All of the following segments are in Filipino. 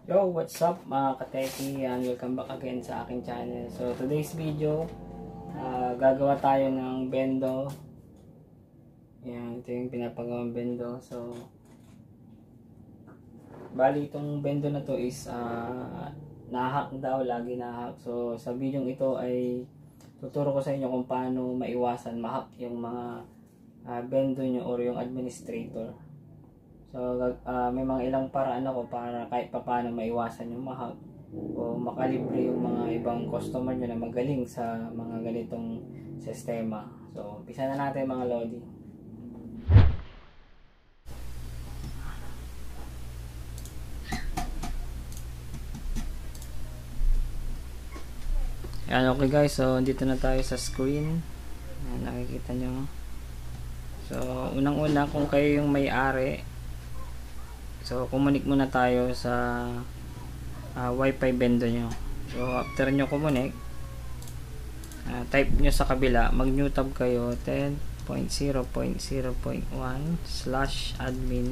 Yo, what's up mga kateki, and welcome back again sa aking channel. So today's video, gagawa tayo ng bendo. Yan, ito yung pinapagawang bendo. So bali itong bendo na to is nahack daw, lagi nahack. So sa video ito ay tuturo ko sa inyo kung paano maiwasan mahack yung mga bendo nyo or yung administrator. So may mga ilang paraan ako para kahit paano maiwasan yung mahack o makalibre yung mga ibang customer nyo na magaling sa mga ganitong sistema. So umpisa na natin mga lodi. Ayan, okay guys, so dito na tayo sa screen. Ayan, nakikita nyo. So unang-una, kung kayo yung may-ari, so kumunik muna tayo sa wifi bendo nyo. So after nyo kumunik, type nyo sa kabila, mag new tab kayo 10.0.0.1/admin.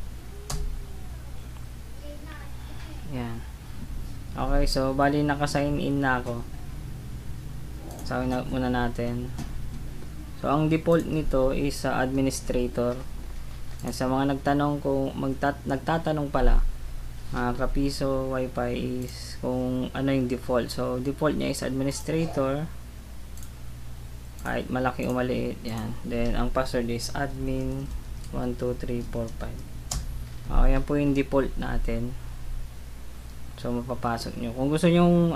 Yan. Okay, so bali naka-sign in na ako. Sign out muna natin. So ang default nito is sa administrator. Sa mga nagtanong, kung nagtatanong pala, Kapiso Wi-Fi is kung ano yung default. So default niya is administrator, kahit malaki o maliit. Yan. Then ang password is admin 12345. Yan po yung default natin. So mapapasok nyo. Kung gusto nyo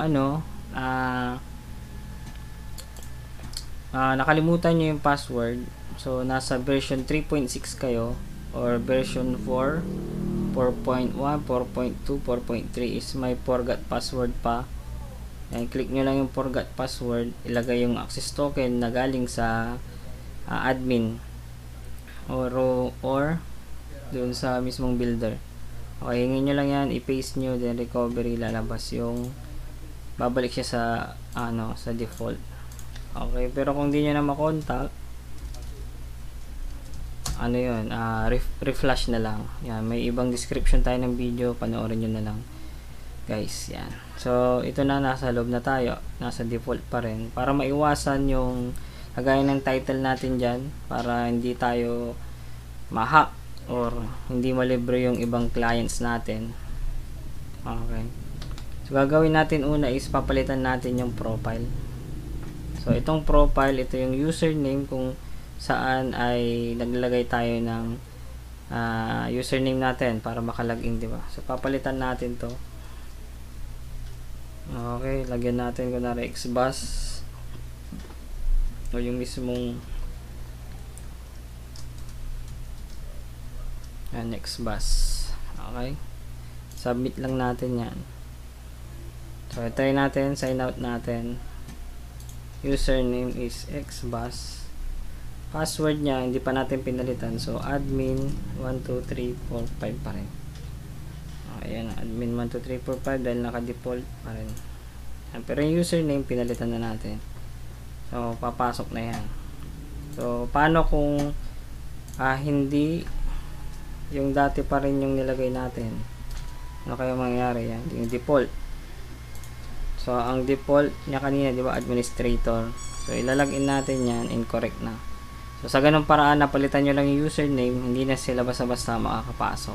nakalimutan nyo yung password, so nasa version 3.6 kayo or version 4, 4.1, 4.2, 4.3 is may forgot password pa. Ayan, click nyo lang yung forgot password, ilagay yung access token na galing sa admin or dun sa mismong builder. Okay, hingin nyo lang yan, i-paste nyo, then recovery, lalabas yung babalik siya sa default. Okay, pero kung di nyo na makontak, reflash na lang. Yan, may ibang description tayo ng video, panoorin nyo na lang guys. Yan, so ito na, nasa loob na tayo, nasa default pa rin, para maiwasan yung kagaya ng title natin dyan, para hindi tayo ma-hack or hindi malibre yung ibang clients natin. Okay, so gagawin natin una is papalitan natin yung profile. So itong profile, ito yung username kung saan ay naglalagay tayo ng username natin para makalagin, di ba? So papalitan natin to. Okay, lagyan natin kunwari xbus o yung mismong xbus. Okay, submit lang natin yan. So try natin, sign out natin. Username is xbus. Password niya hindi pa natin pinalitan, so admin 12345 pa rin. Ayan, admin 12345 dahil naka-default pa rin. Pero yung username pinalitan na natin, so papasok na yan. So paano kung hindi yung dati pa rin yung nilagay natin? Ano kaya mangyayari? Yan yung default. So ang default niya kanina, di ba, administrator. So ilalagin natin yan, incorrect na. So sa ganung paraan, napalitan nyo lang yung username, hindi na sila basta-basta makakapasok.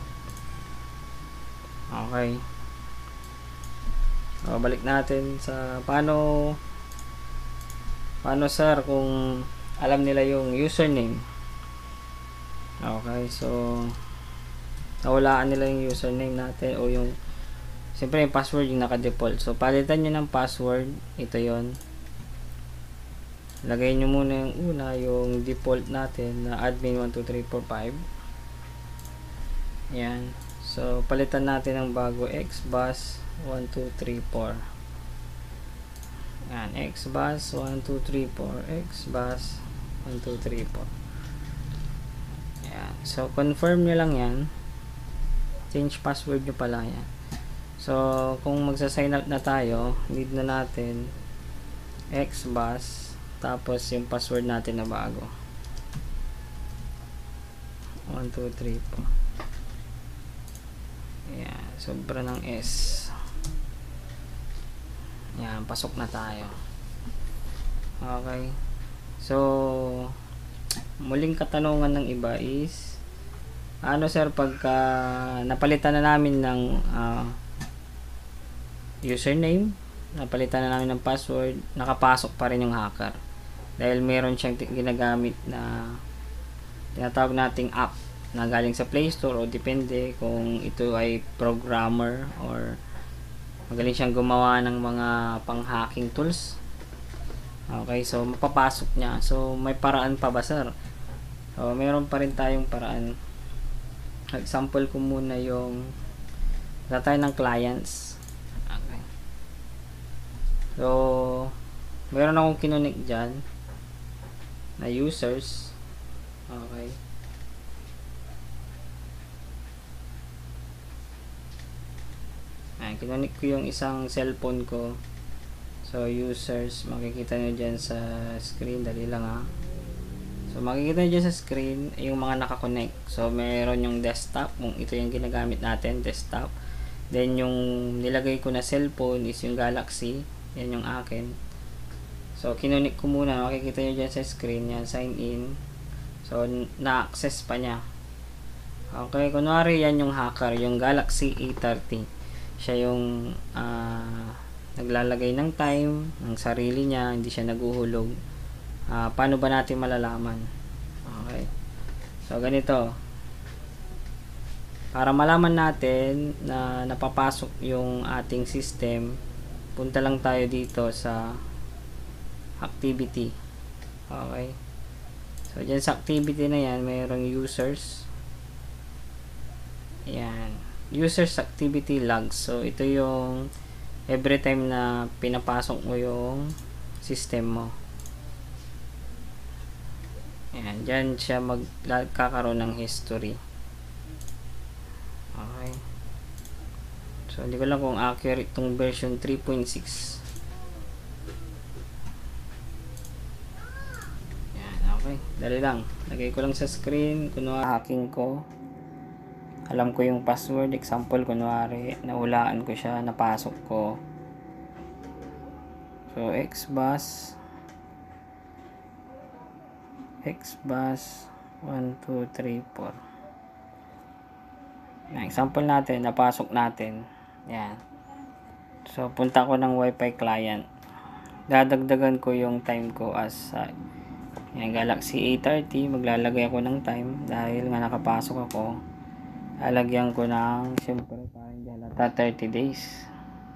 Okay. So balik natin sa paano sir kung alam nila yung username. Okay, so nawalaan nila yung username natin o yung siyempre yung password yung naka-default. So palitan nyo ng password, ito yon. Lagay nyo muna yung una, yung default natin na admin 12345. Yan. So palitan natin ng bago, xbus 1234. Yan, xbus 1234, xbus 1234. Yan. So confirm nyo lang yan. Change password nyo pala yan. So kung magsa-sign out na tayo, need na natin xbus tapos yung password natin na bago 123 po. Ayan. sobra ng S. Yan, pasok na tayo. Okay. So, muling katanungan ng iba is, ano sir, pagka napalitan na namin ng username, napalitan na namin ng password, nakapasok pa rin yung hacker. Dahil meron siyang ginagamit na tinatawag nating app na galing sa Play Store, o depende kung ito ay programmer or magaling siyang gumawa ng mga pang-hacking tools. Okay, so mapapasok niya. So may paraan pa ba sir? So meron pa rin tayong paraan. Example ko muna yung tayo ng clients. Okay. So meron akong kinonek dyan na users. Okay. Ayan, kinonek ko yung isang cellphone ko. So users, makikita nyo dyan sa screen. Dali lang ha. So makikita nyo dyan sa screen yung mga nakakonect. So meron yung desktop, kung ito yung ginagamit natin, desktop. Then yung nilagay ko na cellphone is yung Galaxy. Yan yung akin. So kinonek ko muna, makikita nyo dyan sa screen. Yan, sign in. So na-access pa niya. Okay, kunwari yan yung hacker, yung Galaxy A30. Siya yung naglalagay ng time ng sarili niya, hindi siya naguhulog. Paano ba natin malalaman? Okay, so ganito, para malaman natin na napapasok yung ating system, punta lang tayo dito sa activity. Okay, so dyan sa activity na yan, mayroong users. Yan, users activity logs. So ito yung every time na pinapasok mo yung system mo. Yan, dyan siya magkakaroon ng history. Okay, so hindi ko lang kung accurate itong version 3.6. Yan, okay, dali lang, lagay ko lang sa screen. Kunwari hacking ko, alam ko yung password. Example, kunwari nahulaan ko siya, napasok ko. So xbus 1 2 3 4. Example natin, napasok natin. Yan. So punta ko ng wifi client, dadagdagan ko yung time ko as yan, Galaxy A30. Maglalagay ako ng time dahil nga nakapasok ako. Lalagyan ko ng, siyempre para hindi halata, 30 days.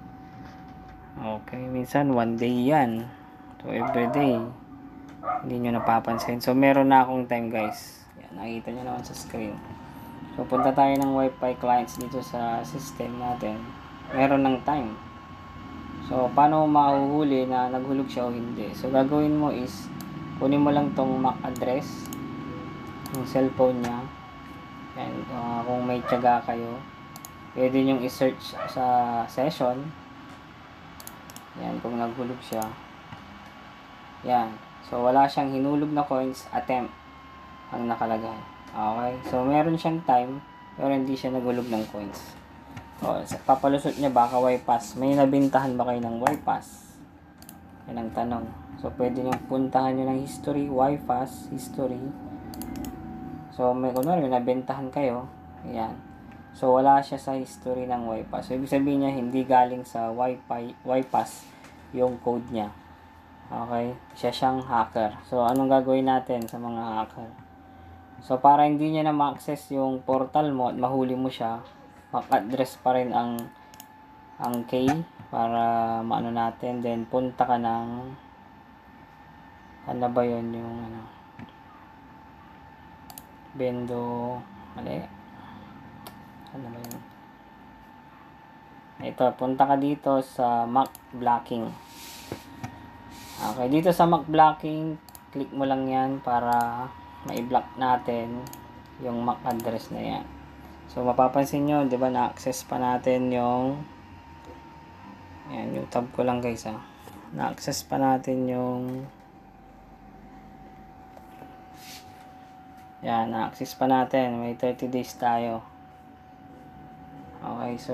Okay, minsan 1 day yan. So every day, hindi nyo napapansin. So meron na akong time guys. Yan, nakikita nyo naman sa screen. So punta tayo ng wifi clients dito sa system natin. Meron ng time. So paano mahuhuli na naghulog siya o hindi? So gagawin mo is, kunin mo lang tong MAC address ng cellphone niya. Yan, kung may tiyaga kayo, pwede nyo i-search sa session. Yan, kung naghulog siya. Yan, so wala siyang hinulog na coins, attempt ang nakalagay. Okay, so meron siyang time pero hindi siya naghulog ng coins. O, papalusot niya baka Y-Pass. May nabintahan ba kayo ng Y-Pass? Yan ang tanong. So pwede nyo puntahan nyo ng history, Y-Pass, history. So may kunwari nabentahan kayo. Ayan. So wala siya sa history ng Y-Pass. So ibig sabihin niya hindi galing sa Y-Pass yung code niya. Okay? Siya siyang hacker. So anong gagawin natin sa mga hacker? So para hindi niya na ma-access yung portal mo at mahuli mo siya, MAC address pa rin ang key para maano natin. Then punta ka ng, ano ba yun yung bendo, mali, ano ba yun, ito, punta ka dito sa MAC blocking. Okay, dito sa MAC blocking, click mo lang yan para ma-block natin yung MAC address na yan. So mapapansin nyo, di ba, na-access pa natin yung, yan, yung tab ko lang guys na-access pa natin yung, yan, na-access pa natin. May 30 days tayo. Okay, so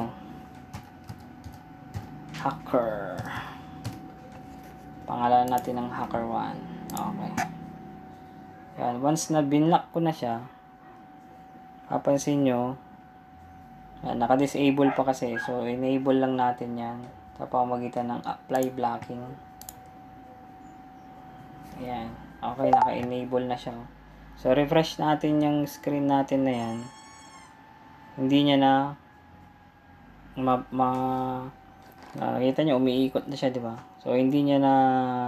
hacker. Pangalan natin ng hacker 1. Okay. Yan, once na binlock ko na siya, papansin nyo, naka-disable pa kasi. So, enable lang natin yan sa pamamagitan ng apply blocking. Ayan. Okay, naka-enable na siya. So, refresh natin yung screen natin na yan. Hindi niya na kita nyo, umiikot na siya, di ba? So, hindi niya na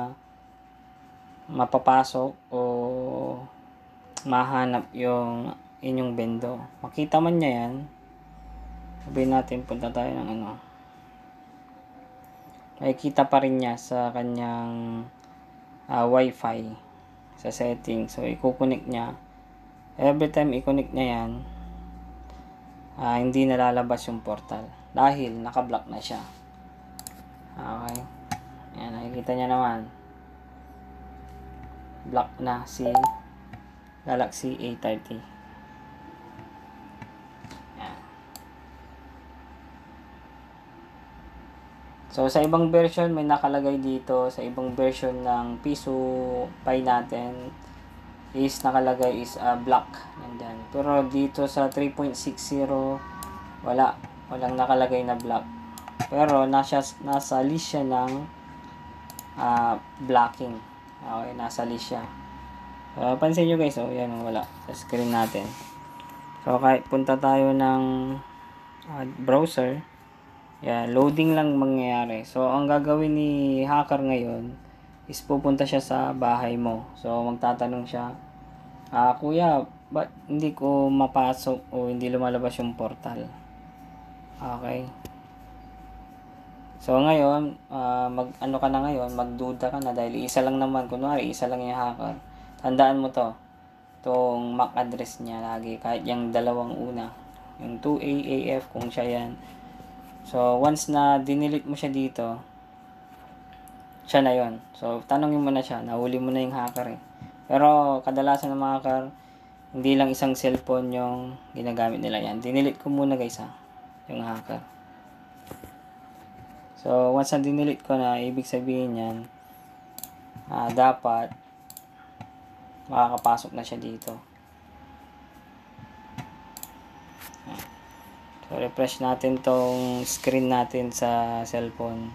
mapapasok o mahanap yung inyong bendo. Makita man niya yan. Sabihin natin, punta tayo ng ano. Makikita pa rin niya sa kanyang wifi sa setting. So, i-connect niya. Every time i-connect niya yan, hindi nalalabas yung portal. Dahil naka-block na siya. Okay. Ayan, nakikita niya naman. Block na si Galaxy A30. Ayan. So, sa ibang version, may nakalagay dito. Sa ibang version ng Piso Pi natin, is nakalagay is block. Nandyan. Pero dito sa 3.60, walang nakalagay na block. Pero nasa list siya ng blocking. Okay, nasa list siya. Pansin nyo guys, yan, wala sa screen natin. So, kahit punta tayo ng browser, yan, loading lang mangyayari. So, ang gagawin ni hacker ngayon is pupunta siya sa bahay mo. So, magtatanong siya, kuya, ba't hindi ko mapasok o hindi lumalabas yung portal? Okay. So, ngayon, mag-ano ka na ngayon, magduda ka na dahil isa lang naman, kunwari, isa lang yung hacker. Tandaan mo to, itong MAC address niya lagi, kahit yung dalawang una, yung 2AAF, kung siya yan. So, once na dinilit mo siya dito, siya na yon. So, tanongin mo na siya, nahuli mo na yung hacker eh. Pero, kadalasan ng mga hacker, hindi lang isang cellphone yung ginagamit nila yan. Dinilit ko muna guys yung hacker. So, once na dinilit ko na, ibig sabihin yan, dapat makakapasok na siya dito. So, refresh natin tong screen natin sa cellphone.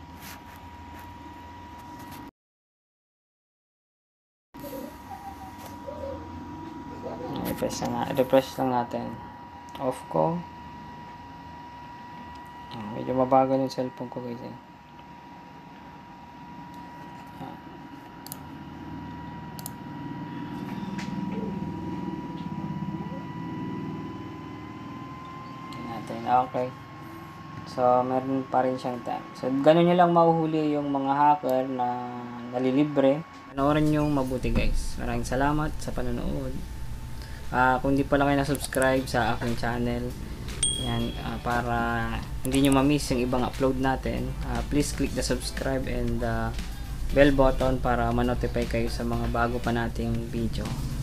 Refresh lang natin. Off ko. Medyo mabagal yung cellphone ko guys eh. Okay. So, meron pa rin siyang time. So, ganun nyo lang mahuhuli yung mga hacker na nalilibre. Panoorin nyo mabuti guys. Maraming salamat sa panonood. Kung di pa lang kayo na-subscribe sa aking channel, yan, para hindi nyo ma-miss yung ibang upload natin, please click the subscribe and the bell button para ma-notify kayo sa mga bago pa nating video.